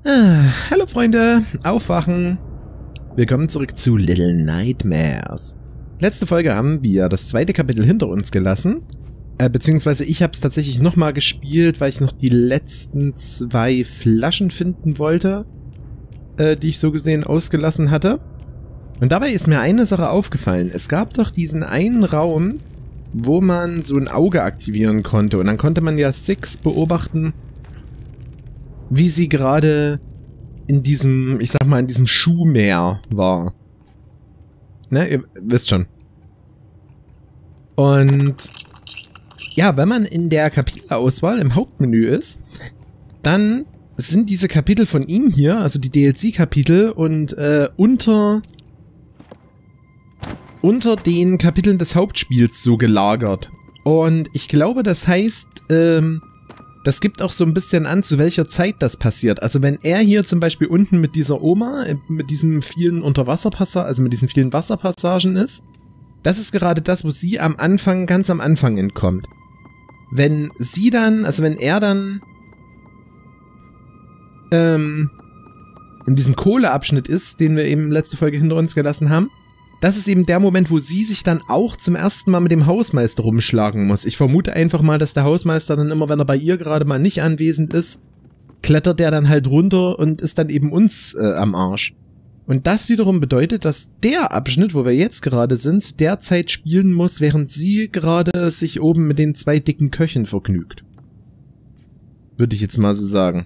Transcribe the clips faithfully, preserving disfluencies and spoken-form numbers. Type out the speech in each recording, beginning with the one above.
Ah, hallo Freunde, aufwachen. Willkommen zurück zu Little Nightmares. Letzte Folge haben wir das zweite Kapitel hinter uns gelassen. Äh, beziehungsweise ich habe es tatsächlich nochmal gespielt, weil ich noch die letzten zwei Flaschen finden wollte, äh, die ich so gesehen ausgelassen hatte. Und dabei ist mir eine Sache aufgefallen. Es gab doch diesen einen Raum, wo man so ein Auge aktivieren konnte. Und dann konnte man ja Six beobachten, wie sie gerade in diesem, ich sag mal, in diesem Schuhmeer war. Ne, ihr wisst schon. Und ja, wenn man in der Kapitelauswahl im Hauptmenü ist, dann sind diese Kapitel von ihm hier, also die D L C-Kapitel, und äh, unter unter den Kapiteln des Hauptspiels so gelagert. Und ich glaube, das heißt, ähm, das gibt auch so ein bisschen an, zu welcher Zeit das passiert. Also wenn er hier zum Beispiel unten mit dieser Oma, mit diesen vielen Unterwasserpassagen, also mit diesen vielen Wasserpassagen ist, das ist gerade das, wo sie am Anfang, ganz am Anfang entkommt. Wenn sie dann, also wenn er dann ähm, in diesem Kohleabschnitt ist, den wir eben letzte Folge hinter uns gelassen haben, das ist eben der Moment, wo sie sich dann auch zum ersten Mal mit dem Hausmeister rumschlagen muss. Ich vermute einfach mal, dass der Hausmeister dann immer, wenn er bei ihr gerade mal nicht anwesend ist, klettert der dann halt runter und ist dann eben uns äh, am Arsch. Und das wiederum bedeutet, dass der Abschnitt, wo wir jetzt gerade sind, derzeit spielen muss, während sie gerade sich oben mit den zwei dicken Köchen vergnügt. Würde ich jetzt mal so sagen.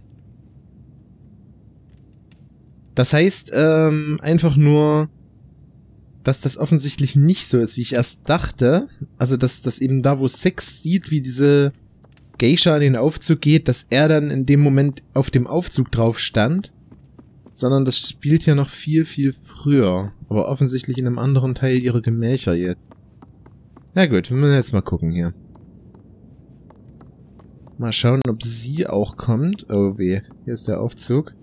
Das heißt, ähm, einfach nur, dass das offensichtlich nicht so ist, wie ich erst dachte. Also, dass, dass eben da, wo Six sieht, wie diese Geisha in den Aufzug geht, dass er dann in dem Moment auf dem Aufzug drauf stand. Sondern das spielt ja noch viel, viel früher. Aber offensichtlich in einem anderen Teil ihrer Gemächer jetzt. Na gut, wir müssen jetzt mal gucken hier. Mal schauen, ob sie auch kommt. Oh weh, hier ist der Aufzug.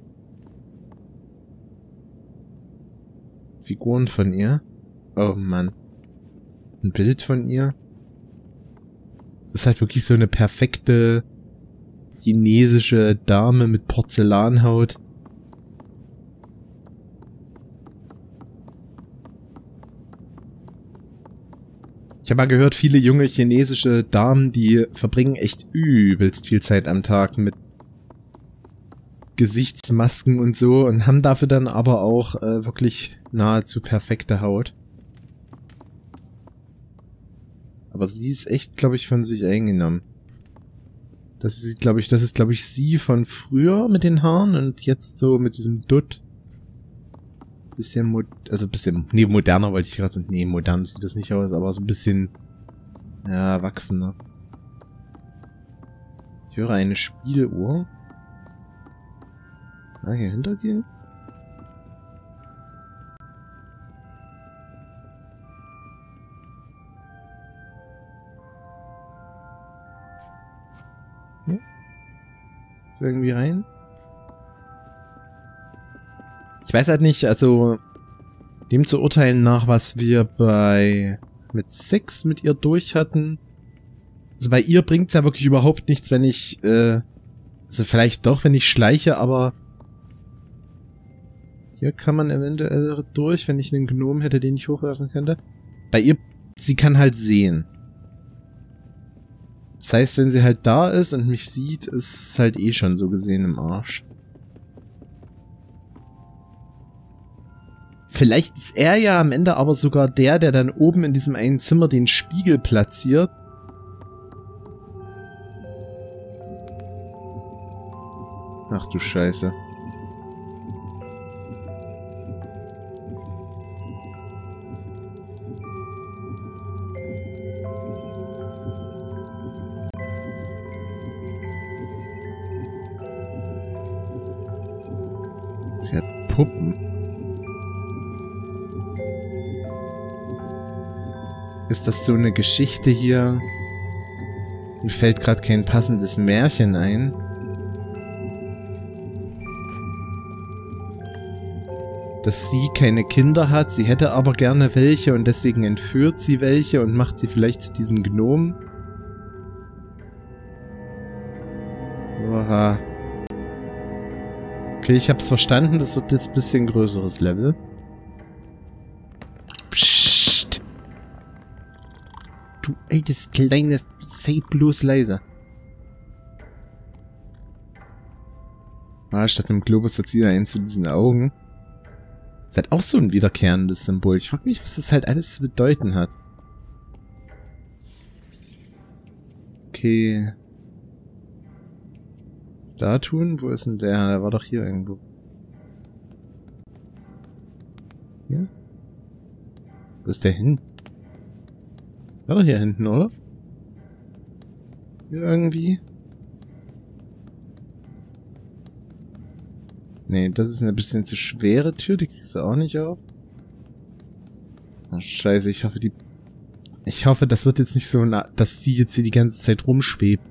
Figuren von ihr. Oh Mann. Ein Bild von ihr. Das ist halt wirklich so eine perfekte chinesische Dame mit Porzellanhaut. Ich habe mal gehört, viele junge chinesische Damen, die verbringen echt übelst viel Zeit am Tag mit Gesichtsmasken und so und haben dafür dann aber auch äh, wirklich nahezu perfekte Haut. Aber sie ist echt, glaube ich, von sich eingenommen. Das ist, glaube ich, das ist, glaube ich, sie von früher mit den Haaren und jetzt so mit diesem Dutt. Bisschen, mod also bisschen, nee, moderner wollte ich gerade sagen. Nee, modern sieht das nicht aus, aber so ein bisschen, ja, erwachsener. Ich höre eine Spieluhr. Ah, hier hintergehen? Hier? Ist irgendwie rein? Ich weiß halt nicht, also dem zu urteilen nach, was wir bei mit Six mit ihr durch hatten. Also bei ihr bringt es ja wirklich überhaupt nichts, wenn ich, äh, also vielleicht doch, wenn ich schleiche, aber hier kann man eventuell durch, wenn ich einen Gnom hätte, den ich hochwerfen könnte. Bei ihr, sie kann halt sehen. Das heißt, wenn sie halt da ist und mich sieht, ist es halt eh schon so gesehen im Arsch. Vielleicht ist er ja am Ende aber sogar der, der dann oben in diesem einen Zimmer den Spiegel platziert. Ach du Scheiße. Sie hat Puppen. Ist das so eine Geschichte hier? Mir fällt gerade kein passendes Märchen ein. Dass sie keine Kinder hat, sie hätte aber gerne welche und deswegen entführt sie welche und macht sie vielleicht zu diesen Gnomen. Oha. Okay, ich hab's verstanden. Das wird jetzt ein bisschen größeres Level. Psst. Du altes kleines... Sei bloß leise. Ah, statt einem Globus hat sie da eins zu diesen Augen. Das hat auch so ein wiederkehrendes Symbol. Ich frage mich, was das halt alles zu bedeuten hat. Okay. Statuen? Wo ist denn der? Der war doch hier irgendwo. Hier? Wo ist der hin? War doch hier hinten, oder? Hier irgendwie? Nee, das ist eine bisschen zu schwere Tür. Die kriegst du auch nicht auf. Oh, scheiße, ich hoffe, die... Ich hoffe, das wird jetzt nicht so, na dass die jetzt hier die ganze Zeit rumschwebt.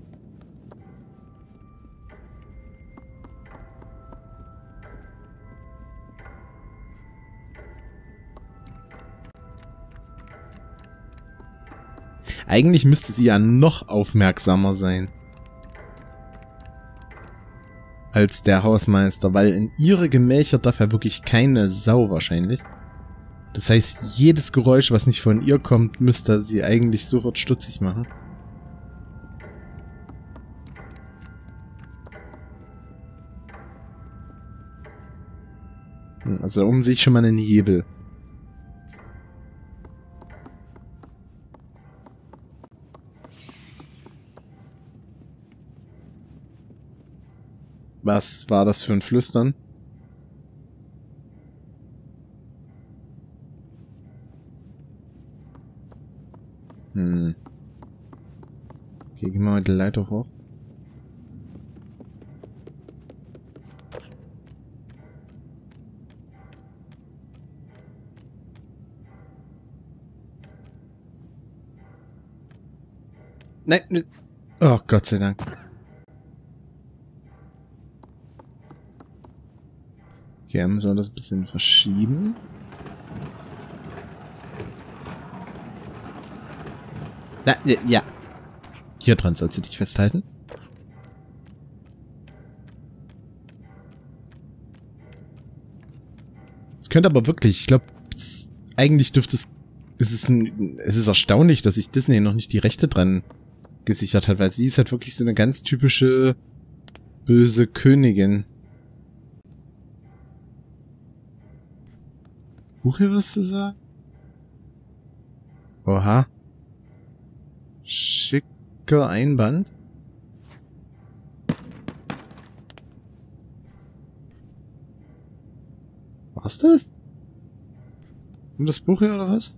Eigentlich müsste sie ja noch aufmerksamer sein als der Hausmeister, weil in ihre Gemächer darf ja wirklich keine Sau wahrscheinlich. Das heißt, jedes Geräusch, was nicht von ihr kommt, müsste sie eigentlich sofort stutzig machen. Also da oben sehe ich schon mal einen Hebel. Was war das für ein Flüstern? Hm. Okay, gehen wir mal die Leiter hoch. Nein, ne. Oh, Gott sei Dank. Okay, dann müssen wir das ein bisschen verschieben. Na, ja. Hier dran sollst du dich festhalten. Es könnte aber wirklich, ich glaube, eigentlich dürfte es, es ist ein, es ist erstaunlich, dass sich Disney noch nicht die Rechte dran gesichert hat, weil sie ist halt wirklich so eine ganz typische böse Königin. Buch hier was zu sagen? Oha. Schicker Einband. Was das? Und das Buch hier oder was?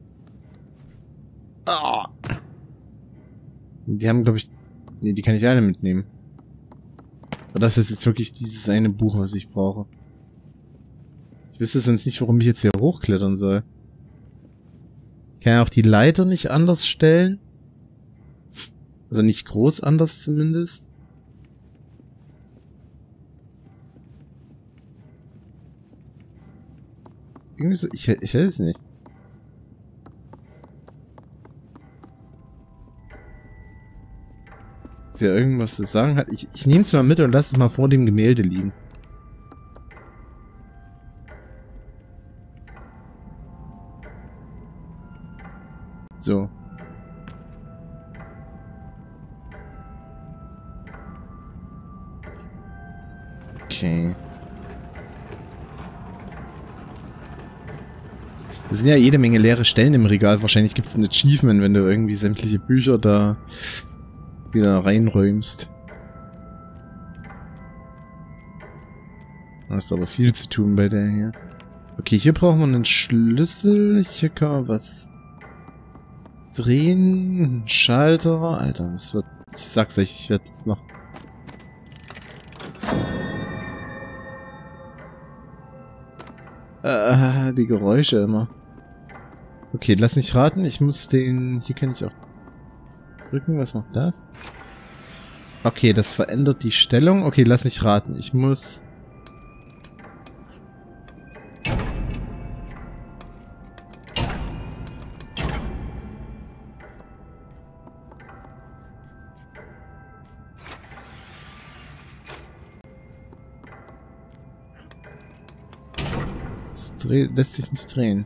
Oh. Die haben, glaube ich... Nee, die kann ich alle mitnehmen. Aber das ist jetzt wirklich dieses eine Buch, was ich brauche. Ich wüsste sonst nicht, warum ich jetzt hier hochklettern soll. Ich kann ja auch die Leiter nicht anders stellen. Also nicht groß anders zumindest. Irgendwie so, ich, ich weiß es nicht. Ist ja irgendwas zu sagen hat. Ich, ich nehme es mal mit und lasse es mal vor dem Gemälde liegen. So. Okay. Es sind ja jede Menge leere Stellen im Regal. Wahrscheinlich gibt es ein Achievement, wenn du irgendwie sämtliche Bücher da wieder reinräumst. Da ist aber viel zu tun bei der hier. Okay, hier brauchen wir einen Schlüssel. Hier kann man was drehen. Ein Schalter. Alter, das wird... Ich sag's euch, ich werde jetzt noch... Äh, die Geräusche immer. Okay, lass mich raten. Ich muss den... Hier kann ich auch drücken. Was macht das? Okay, das verändert die Stellung. Okay, lass mich raten. Ich muss... das dreh, lässt sich nicht drehen.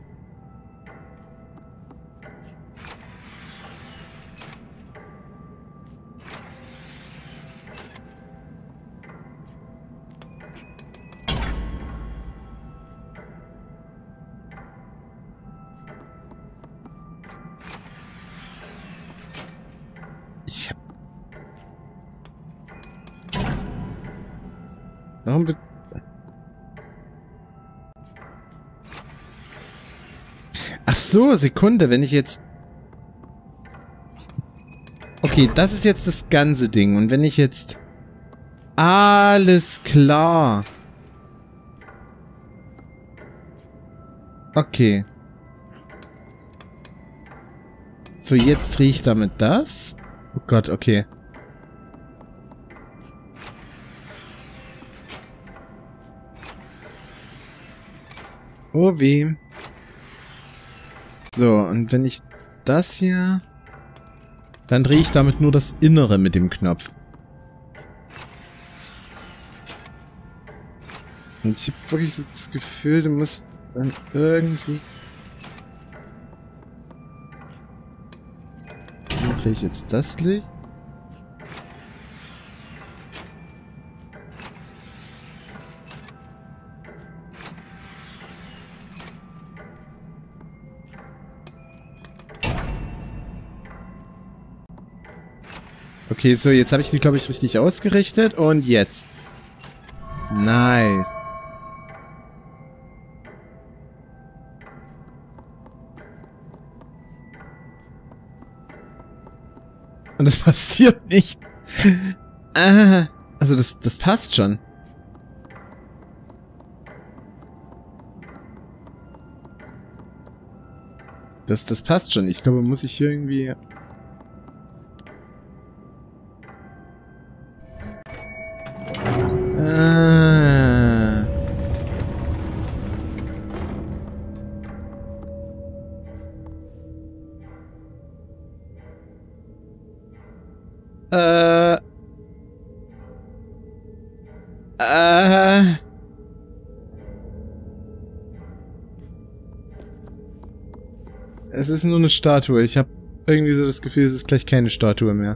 Ich hab... Warum wird... Ach so, Sekunde, wenn ich jetzt... Okay, das ist jetzt das ganze Ding. Und wenn ich jetzt... Alles klar. Okay. So, jetzt drehe ich damit das. Oh Gott, okay. Oh weh. So, und wenn ich das hier... Dann drehe ich damit nur das Innere mit dem Knopf. Und ich habe wirklich so das Gefühl, du musst dann irgendwie... Dann drehe ich jetzt das Licht. Okay, so, jetzt habe ich die, glaube ich, richtig ausgerichtet. Und jetzt. Nice. Und das passiert nicht. Ah, also das, das passt schon. Das, das passt schon. Ich glaube, muss ich hier irgendwie... Ah. Äh. Äh. Es ist nur eine Statue. Ich habe irgendwie so das Gefühl, es ist gleich keine Statue mehr.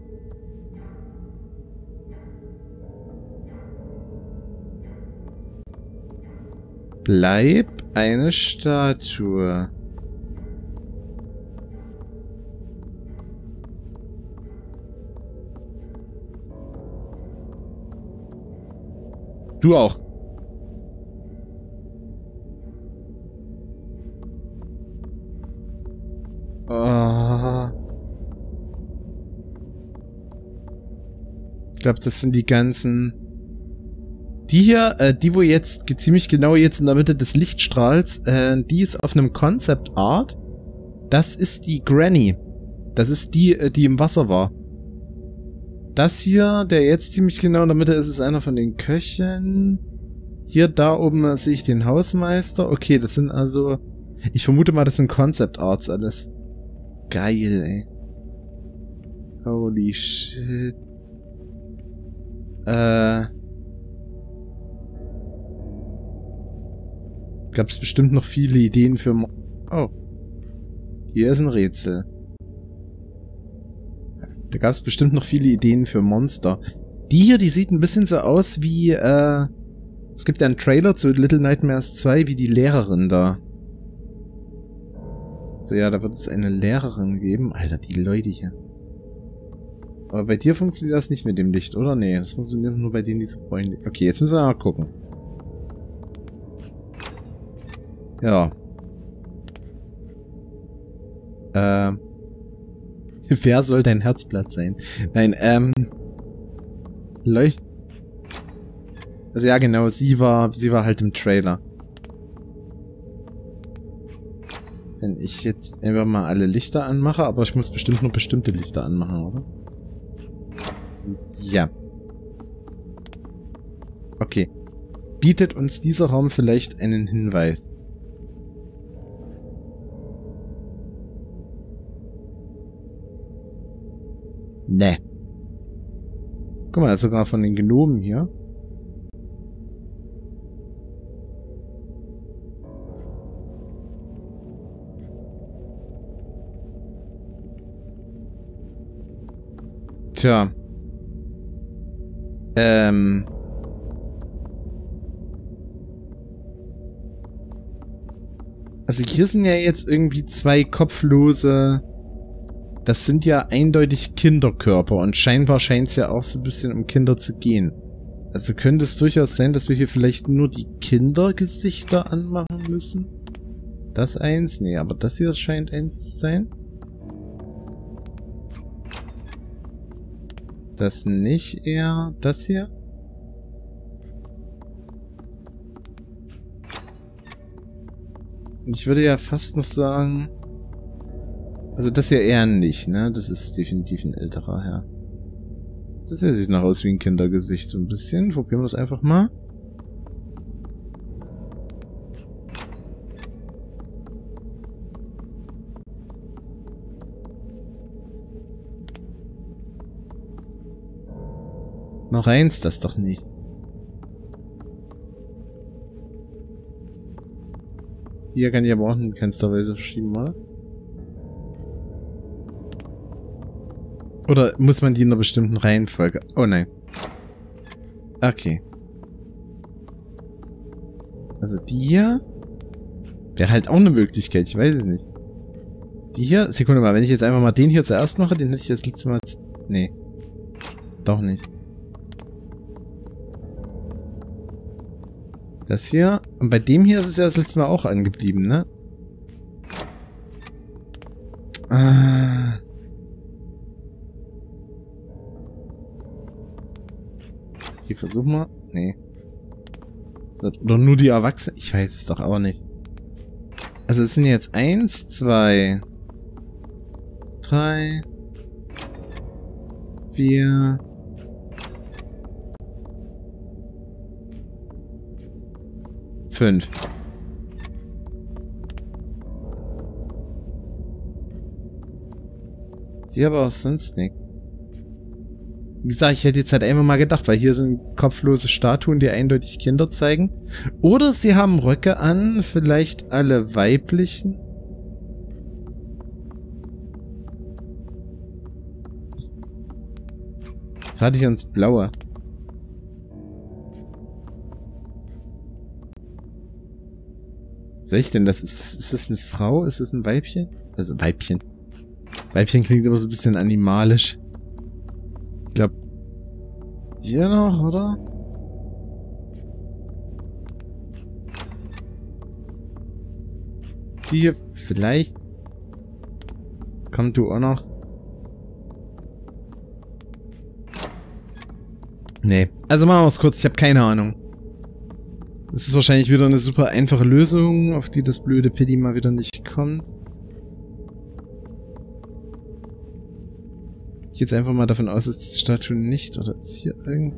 Bleib eine Statue. Du auch. Oh. Ich glaube, das sind die ganzen... Die hier, äh, die wo jetzt ziemlich genau jetzt in der Mitte des Lichtstrahls, äh, die ist auf einem Concept Art. Das ist die Granny. Das ist die, äh, die im Wasser war. Das hier, der jetzt ziemlich genau in der Mitte ist, ist einer von den Köchen. Hier, da oben äh, sehe ich den Hausmeister. Okay, das sind also... Ich vermute mal, das sind Concept Arts alles. Geil, ey. Holy shit. Äh... Gab es bestimmt noch viele Ideen für... Mo oh. Hier ist ein Rätsel. Da gab es bestimmt noch viele Ideen für Monster. Die hier, die sieht ein bisschen so aus wie, äh... Es gibt ja einen Trailer zu Little Nightmares zwei, wie die Lehrerin da. So, ja, da wird es eine Lehrerin geben. Alter, die Leute hier. Aber bei dir funktioniert das nicht mit dem Licht, oder? Nee, das funktioniert nur bei denen, die so freundlich... Okay, jetzt müssen wir mal gucken. Ja. Ähm. Wer soll dein Herzblatt sein? Nein, ähm. Leucht. Also ja, genau, sie war, sie war halt im Trailer. Wenn ich jetzt einfach mal alle Lichter anmache, aber ich muss bestimmt nur bestimmte Lichter anmachen, oder? Ja. Okay. Bietet uns dieser Raum vielleicht einen Hinweis? Ne. Guck mal, sogar von den Gnomen hier. Tja. Ähm. Also hier sind ja jetzt irgendwie zwei kopflose... Das sind ja eindeutig Kinderkörper und scheinbar scheint es ja auch so ein bisschen um Kinder zu gehen. Also könnte es durchaus sein, dass wir hier vielleicht nur die Kindergesichter anmachen müssen? Das eins? Nee, aber das hier scheint eins zu sein. Das nicht eher das hier? Und ich würde ja fast noch sagen... Also das hier eher nicht, ne? Das ist definitiv ein älterer Herr. Das hier sieht noch aus wie ein Kindergesicht so ein bisschen. Probieren wir das einfach mal. Noch eins, das doch nicht. Hier kann ich aber auch in keinster Weise verschieben, oder? Oder muss man die in einer bestimmten Reihenfolge... Oh nein. Okay. Also die hier... Wäre halt auch eine Möglichkeit, ich weiß es nicht. Die hier... Sekunde mal, wenn ich jetzt einfach mal den hier zuerst mache, den hätte ich das letzte Mal... Nee. Doch nicht. Das hier... Und bei dem hier ist es ja das letzte Mal auch angeblieben, ne? Ah... Hier versuchen wir. Nee. Oder nur die Erwachsenen. Ich weiß es doch auch nicht. Also es sind jetzt eins, zwei, drei, vier, fünf. Die aber auch sonst nichts. Wie gesagt, ich hätte jetzt halt einmal mal gedacht, weil hier sind kopflose Statuen, die eindeutig Kinder zeigen. Oder sie haben Röcke an, vielleicht alle weiblichen. Gerade hier ins Blaue. Was soll ich denn? Das ist, ist das eine Frau? Ist das ein Weibchen? Also Weibchen. Weibchen klingt immer so ein bisschen animalisch. Ich glaube, hier noch, oder? Die hier vielleicht. Kommt du auch noch? Nee. Also machen wir es kurz, ich habe keine Ahnung. Das ist wahrscheinlich wieder eine super einfache Lösung, auf die das blöde Piddy mal wieder nicht kommt. Ich gehe jetzt einfach mal davon aus, dass die Statue nicht, oder ist hier irgend...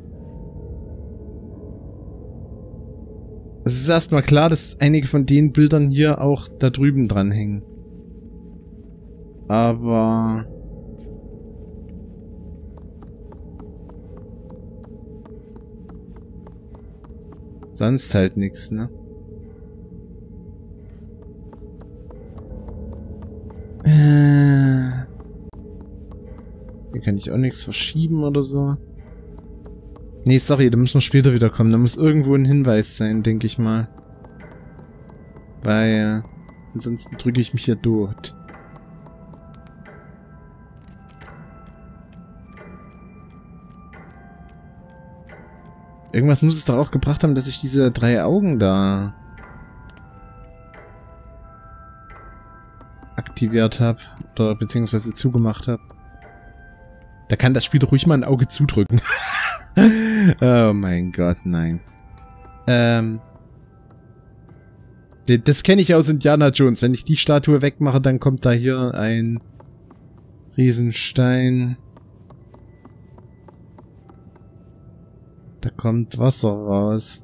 Es ist erstmal klar, dass einige von den Bildern hier auch da drüben dran hängen. Aber... Sonst halt nichts, ne? Äh... Hier kann ich auch nichts verschieben oder so. Nee, sorry, da müssen wir später wieder kommen. Da muss irgendwo ein Hinweis sein, denke ich mal. Weil ansonsten drücke ich mich hier tot. Irgendwas muss es doch auch gebracht haben, dass ich diese drei Augen da aktiviert habe. Oder beziehungsweise zugemacht habe. Da kann das Spiel doch ruhig mal ein Auge zudrücken. Oh mein Gott, nein. Ähm. Das kenne ich aus Indiana Jones. Wenn ich die Statue wegmache, dann kommt da hier ein Riesenstein. Da kommt Wasser raus.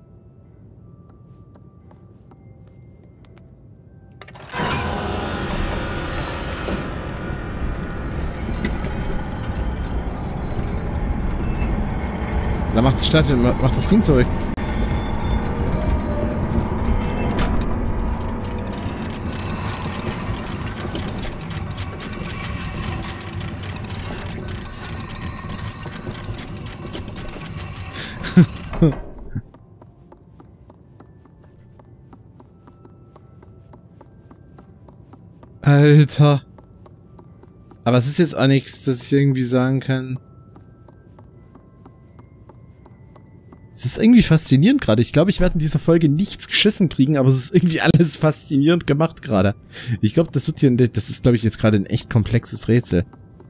Da macht die Statue, macht das Ding zurück. Alter. Aber es ist jetzt auch nichts, dass ich irgendwie sagen kann. Es ist irgendwie faszinierend gerade. Ich glaube, ich werde in dieser Folge nichts geschissen kriegen, aber es ist irgendwie alles faszinierend gemacht gerade. Ich glaube, das wird hier, das ist, glaube ich, jetzt gerade ein echt komplexes Rätsel.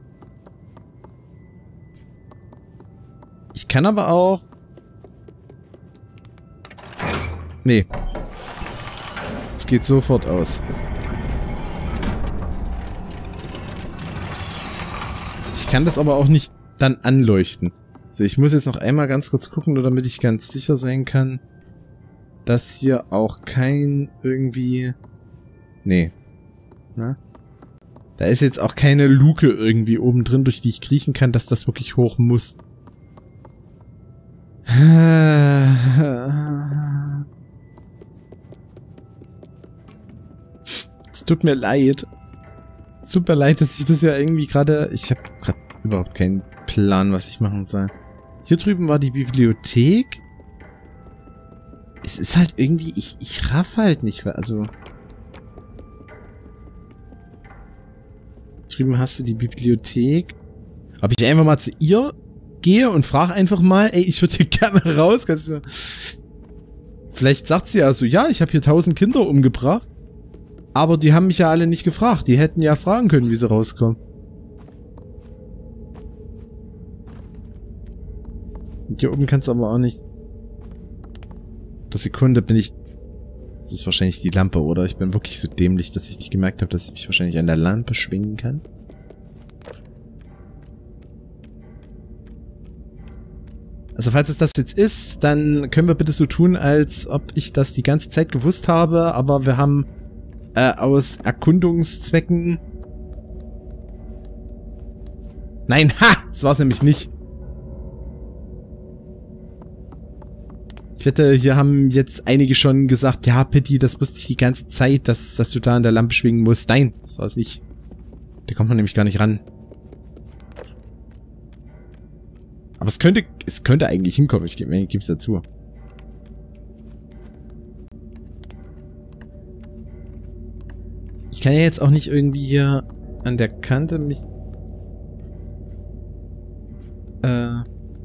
Ich kann aber auch... Nee. Es geht sofort aus. Ich kann das aber auch nicht dann anleuchten. So, ich muss jetzt noch einmal ganz kurz gucken, nur damit ich ganz sicher sein kann, dass hier auch kein irgendwie... Nee. Na? Da ist jetzt auch keine Luke irgendwie oben drin, durch die ich kriechen kann, dass das wirklich hoch muss. Es tut mir leid. Es tut mir leid, dass ich das ja irgendwie gerade... Ich habe gerade überhaupt keinen Plan, was ich machen soll. Hier drüben war die Bibliothek. Es ist halt irgendwie... Ich, ich raff halt nicht, also... Drüben hast du die Bibliothek. Ob ich einfach mal zu ihr gehe und frage einfach mal, ey, ich würde hier gerne raus. Kannst du mir... Vielleicht sagt sie ja so, ja, ich habe hier tausend Kinder umgebracht. Aber die haben mich ja alle nicht gefragt. Die hätten ja fragen können, wie sie rauskommen. Und hier oben kannst du aber auch nicht... Der Sekunde bin ich... Das ist wahrscheinlich die Lampe, oder? Ich bin wirklich so dämlich, dass ich nicht gemerkt habe, dass ich mich wahrscheinlich an der Lampe schwingen kann. Also falls es das jetzt ist, dann können wir bitte so tun, als ob ich das die ganze Zeit gewusst habe, aber wir haben äh, aus Erkundungszwecken... Nein, ha! Das war es nämlich nicht. Ich wette, hier haben jetzt einige schon gesagt, ja, Pitti, das wusste ich die ganze Zeit, dass, dass du da an der Lampe schwingen musst. Nein, das war es nicht. Da kommt man nämlich gar nicht ran. Aber es könnte, es könnte eigentlich hinkommen, ich gebe es dazu. Ich kann ja jetzt auch nicht irgendwie hier an der Kante mich... Äh...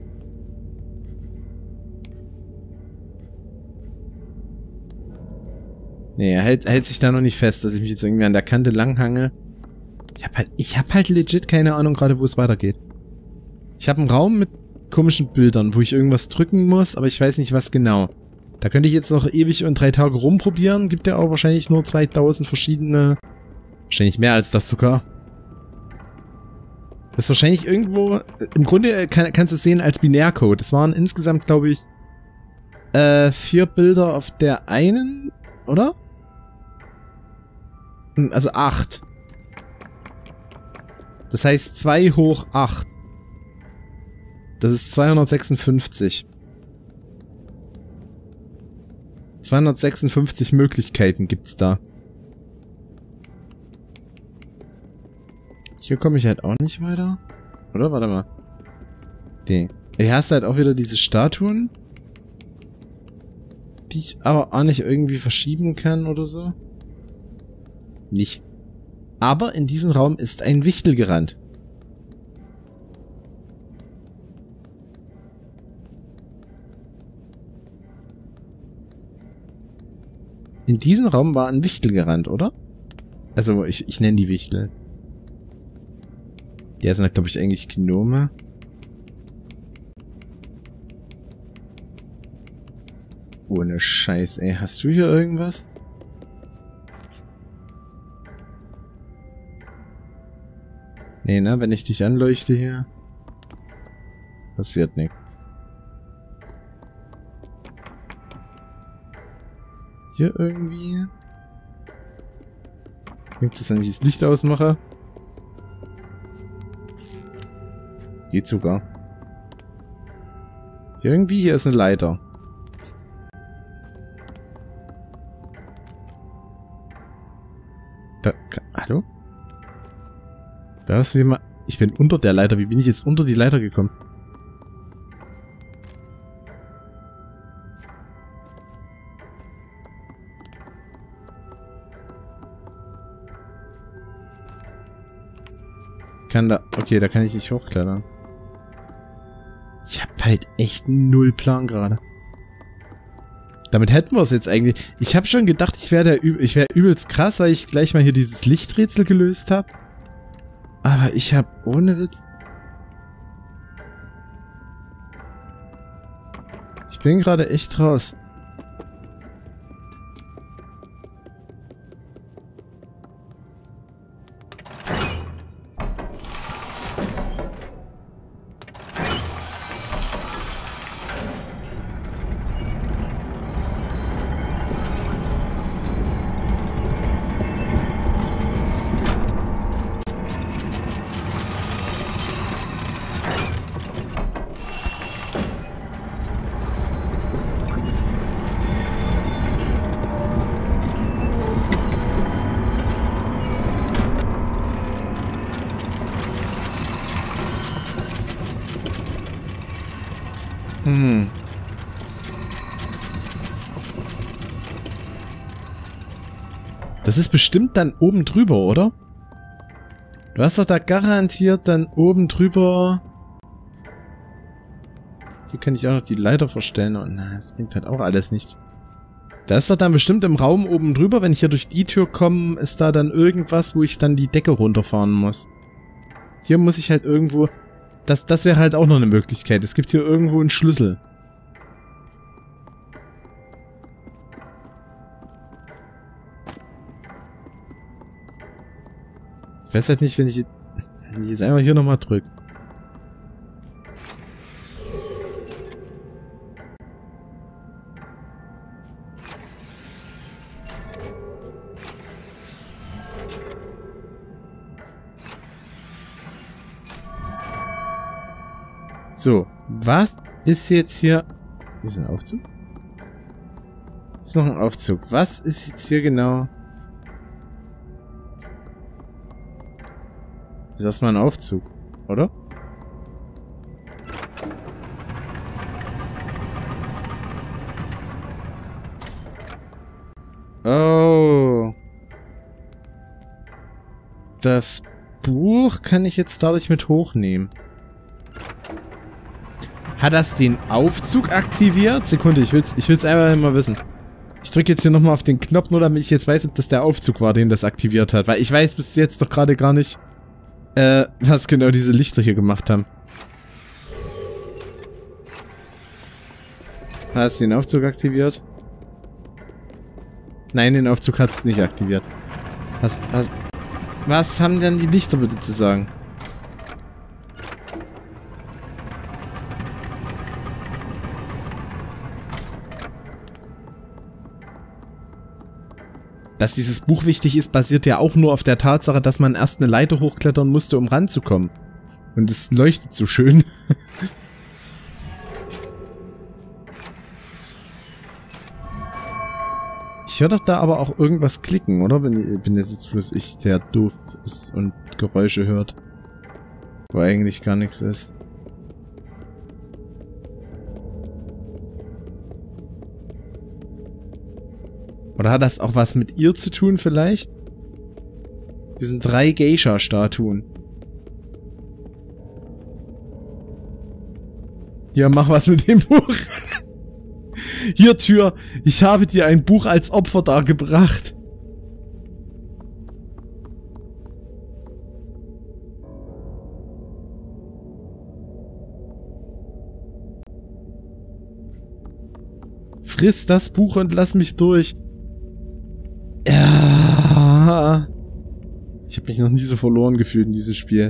Nee, er hält, hält sich da noch nicht fest, dass ich mich jetzt irgendwie an der Kante langhange. Ich hab halt, ich hab halt legit keine Ahnung gerade, wo es weitergeht. Ich habe einen Raum mit komischen Bildern, wo ich irgendwas drücken muss, aber ich weiß nicht, was genau. Da könnte ich jetzt noch ewig und drei Tage rumprobieren. Gibt ja auch wahrscheinlich nur zweitausend verschiedene... Wahrscheinlich mehr als das sogar. Das ist wahrscheinlich irgendwo... Im Grunde kann, kannst du es sehen als Binärcode. Es waren insgesamt, glaube ich, äh, vier Bilder auf der einen, oder? Also acht. Das heißt zwei hoch acht. Das ist zweihundertsechsundfünfzig. zweihundertsechsundfünfzig Möglichkeiten gibt's da. Hier komme ich halt auch nicht weiter. Oder? Warte mal. Nee. Hier hast du halt auch wieder diese Statuen. Die ich aber auch nicht irgendwie verschieben kann oder so. Nicht. Aber in diesem Raum ist ein Wichtel gerannt. In diesem Raum war ein Wichtel gerannt, oder? Also, ich, ich nenne die Wichtel. Die sind, glaube ich, eigentlich Gnome. Ohne Scheiß, ey. Hast du hier irgendwas? Nee, ne? Wenn ich dich anleuchte hier, passiert nichts. Hier irgendwie... Gibt es, wenn ich das Licht ausmache? Geht sogar. Hier irgendwie, hier ist eine Leiter. Da, hallo? Da ist jemand... Ich bin unter der Leiter. Wie bin ich jetzt unter die Leiter gekommen? Kann da... Okay, da kann ich nicht hochklettern. Ich hab halt echt null Plan gerade. Damit hätten wir es jetzt eigentlich. Ich habe schon gedacht, ich wäre ich wäre übelst krass, weil ich gleich mal hier dieses Lichträtsel gelöst habe. Aber ich habe ohne Witz... Ich bin gerade echt raus. Hm. Das ist bestimmt dann oben drüber, oder? Du hast doch da garantiert dann oben drüber... Hier kann ich auch noch die Leiter verstellen. Und na, das bringt halt auch alles nichts. Da ist doch dann bestimmt im Raum oben drüber, wenn ich hier durch die Tür komme, ist da dann irgendwas, wo ich dann die Decke runterfahren muss. Hier muss ich halt irgendwo... Das, das wäre halt auch noch eine Möglichkeit. Es gibt hier irgendwo einen Schlüssel. Ich weiß halt nicht, wenn ich, wenn ich jetzt einmal hier nochmal drücke. So, was ist jetzt hier... Hier ist ein Aufzug? Ist noch ein Aufzug. Was ist jetzt hier genau... Ist erstmal ein Aufzug, oder? Oh. Das Buch kann ich jetzt dadurch mit hochnehmen. Hat das den Aufzug aktiviert? Sekunde, ich will's, ich will's einfach mal wissen. Ich drücke jetzt hier nochmal auf den Knopf, nur damit ich jetzt weiß, ob das der Aufzug war, den das aktiviert hat. Weil ich weiß bis jetzt doch gerade gar nicht, äh, was genau diese Lichter hier gemacht haben. Hast du den Aufzug aktiviert? Nein, den Aufzug hat's nicht aktiviert. Was, was, was haben denn die Lichter bitte zu sagen? Dass dieses Buch wichtig ist, basiert ja auch nur auf der Tatsache, dass man erst eine Leiter hochklettern musste, um ranzukommen. Und es leuchtet so schön. Ich höre doch da aber auch irgendwas klicken, oder? Bin, bin das jetzt bloß ich, der doof ist und Geräusche hört. Wo eigentlich gar nichts ist. Oder hat das auch was mit ihr zu tun vielleicht? Wir sind drei Geisha-Statuen. Hier, mach was mit dem Buch. Hier, Tür. Ich habe dir ein Buch als Opfer dargebracht. Friss das Buch und lass mich durch. Ja. Ich habe mich noch nie so verloren gefühlt in diesem Spiel.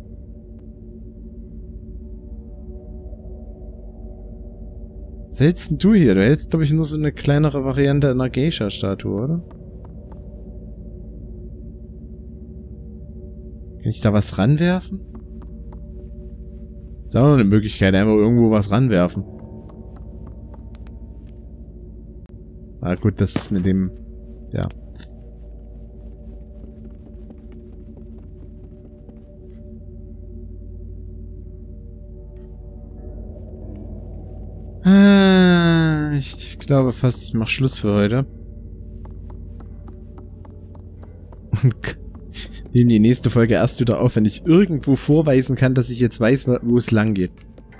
Was hältst denn du hier? Du hältst, glaube ich, nur so eine kleinere Variante einer Geisha-Statue, oder? Kann ich da was ranwerfen? Ist auch noch eine Möglichkeit, einfach irgendwo was ranwerfen. Ah gut, das ist mit dem... Ja. Ah, ich, ich glaube fast, ich mache Schluss für heute. Und nehme die nächste Folge erst wieder auf, wenn ich irgendwo vorweisen kann, dass ich jetzt weiß, wo es lang geht.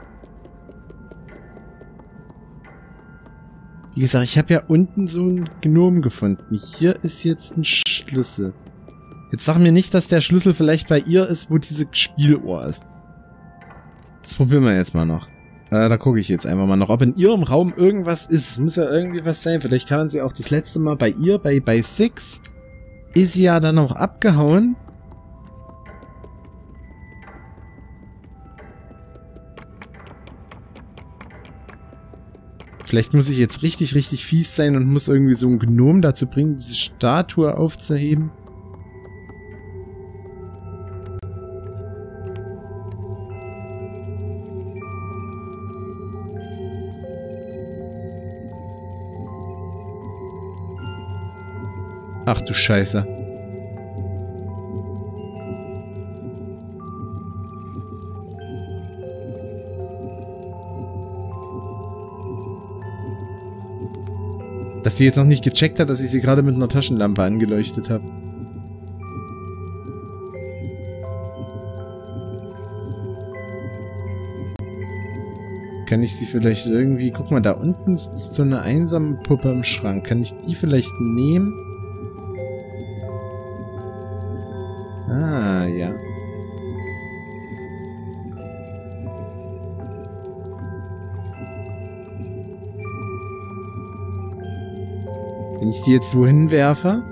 Wie gesagt, ich habe ja unten so einen Gnom gefunden. Hier ist jetzt ein Schlüssel. Jetzt sag mir nicht, dass der Schlüssel vielleicht bei ihr ist, wo diese Spieluhr ist. Das probieren wir jetzt mal noch. Äh, da gucke ich jetzt einfach mal noch, ob in ihrem Raum irgendwas ist. Es muss ja irgendwie was sein. Vielleicht kann man sie auch das letzte Mal bei ihr, bei, bei Six, ist sie ja dann auch abgehauen. Vielleicht muss ich jetzt richtig, richtig fies sein und muss irgendwie so einen Gnom dazu bringen, diese Statue aufzuheben. Ach du Scheiße. Dass sie jetzt noch nicht gecheckt hat, dass ich sie gerade mit einer Taschenlampe angeleuchtet habe. Kann ich sie vielleicht irgendwie... Guck mal, da unten ist so eine einsame Puppe im Schrank. Kann ich die vielleicht nehmen? Ah, ja. Wenn ich die jetzt wohin werfe?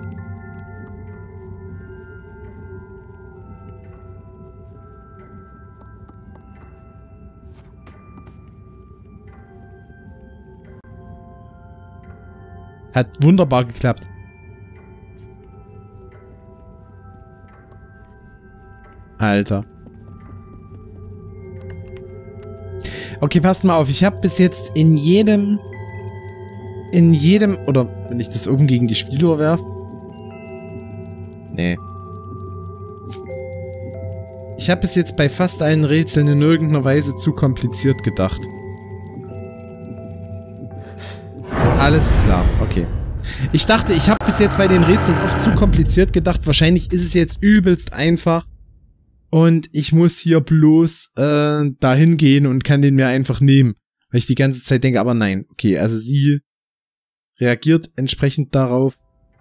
Hat wunderbar geklappt. Alter. Okay, passt mal auf. Ich habe bis jetzt in jedem... In jedem... Oder wenn ich das oben gegen die Spieluhr werfe... Nee. Ich habe bis jetzt bei fast allen Rätseln in irgendeiner Weise zu kompliziert gedacht. Alles klar, okay. Ich dachte, ich habe bis jetzt bei den Rätseln oft zu kompliziert gedacht. Wahrscheinlich ist es jetzt übelst einfach. Und ich muss hier bloß äh, dahin gehen und kann den mir einfach nehmen. Weil ich die ganze Zeit denke, aber nein. Okay, also sie reagiert entsprechend darauf.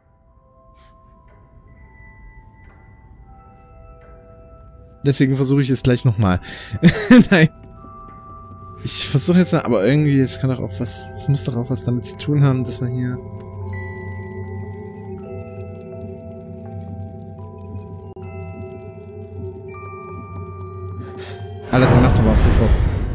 Deswegen versuche ich es gleich nochmal. Nein. Ich versuche jetzt, aber irgendwie, es kann doch auch was, es muss doch auch was damit zu tun haben, dass man hier... Alles, sie macht's aber auch sofort.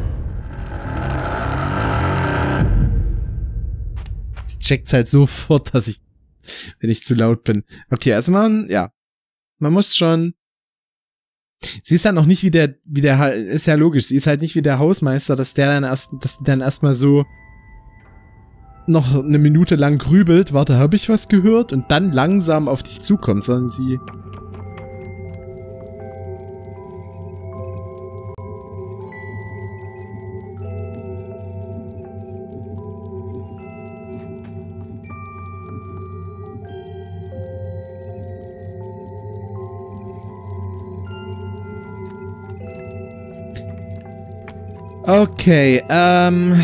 Sie checkt's halt sofort, dass ich, wenn ich zu laut bin. Okay, also man, ja. Man muss schon... Sie ist dann noch nicht wie der, wie der, ist ja logisch, sie ist halt nicht wie der Hausmeister, dass der dann erst, dass die dann erstmal so noch eine Minute lang grübelt, warte, habe ich was gehört? Und dann langsam auf dich zukommt, sondern sie... Okay, ähm...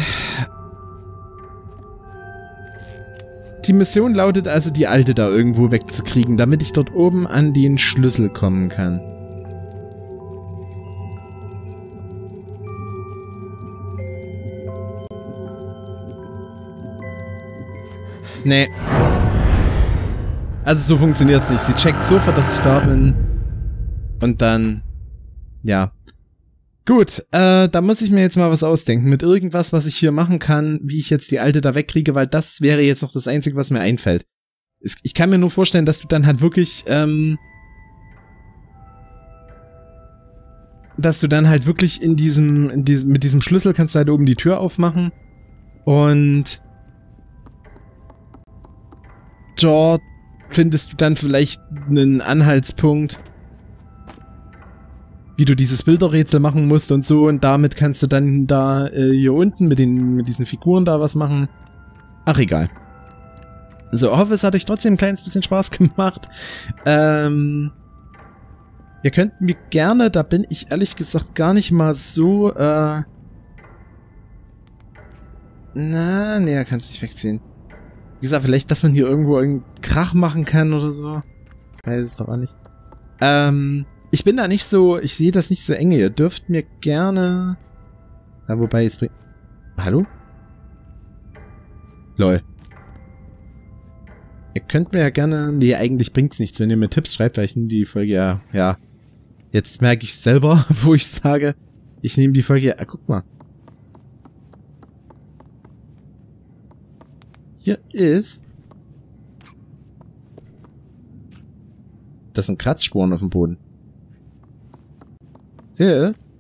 Die Mission lautet also, die Alte da irgendwo wegzukriegen, damit ich dort oben an den Schlüssel kommen kann. Nee. Also so funktioniert's nicht. Sie checkt sofort, dass ich da bin. Und dann... Ja. Gut, äh, da muss ich mir jetzt mal was ausdenken. Mit irgendwas, was ich hier machen kann, wie ich jetzt die Alte da wegkriege, weil das wäre jetzt noch das Einzige, was mir einfällt. Ich kann mir nur vorstellen, dass du dann halt wirklich, ähm... dass du dann halt wirklich in diesem, in diesem, mit diesem Schlüssel kannst du halt oben die Tür aufmachen. Und... dort findest du dann vielleicht einen Anhaltspunkt, wie du dieses Bilderrätsel machen musst und so, und damit kannst du dann da äh, hier unten mit den mit diesen Figuren da was machen. Ach, egal. So, ich hoffe, es hat euch trotzdem ein kleines bisschen Spaß gemacht. Ähm, Ihr könnt mir gerne, da bin ich ehrlich gesagt gar nicht mal so, äh... Na, nee, er kann es nicht wegziehen. Wie gesagt, vielleicht, dass man hier irgendwo einen Krach machen kann oder so. Ich weiß es doch auch nicht. Ähm, ich bin da nicht so, ich sehe das nicht so enge. Ihr dürft mir gerne... Ja, wobei, jetzt bringt... Hallo? Lol. Ihr könnt mir ja gerne... Nee, eigentlich bringt's nichts, wenn ihr mir Tipps schreibt, weil ich nehme die Folge ja... Ja. Jetzt merke ich selber, wo ich sage, ich nehme die Folge ja... Ah, guck mal. Hier ist... Das sind Kratzspuren auf dem Boden. Hier ist...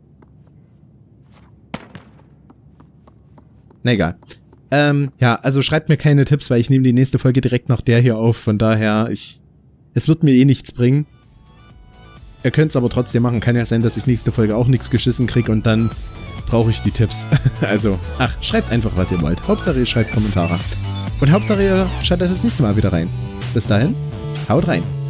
Na egal. Ähm, ja, also schreibt mir keine Tipps, weil ich nehme die nächste Folge direkt nach der hier auf. Von daher, ich... Es wird mir eh nichts bringen. Ihr könnt es aber trotzdem machen. Kann ja sein, dass ich nächste Folge auch nichts geschissen kriege und dann brauche ich die Tipps. Also, ach, schreibt einfach, was ihr wollt. Hauptsache, ihr schreibt Kommentare. Und Hauptsache, ihr schaut das nächste Mal wieder rein. Bis dahin, haut rein.